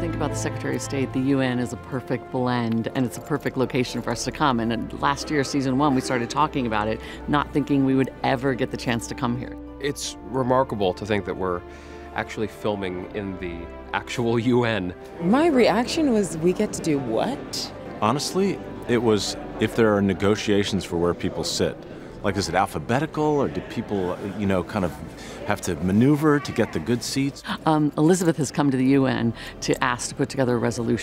think about the Secretary of State, the UN is a perfect blend, and it's a perfect location for us to come. And last year, season 1, we started talking about it, not thinking we would ever get the chance to come here. It's remarkable to think that we're actually filming in the actual UN. My reaction was, we get to do what? Honestly, it was if there are negotiations for where people sit. Like, is it alphabetical, or do people, kind of have to maneuver to get the good seats? Elizabeth has come to the UN to ask to put together a resolution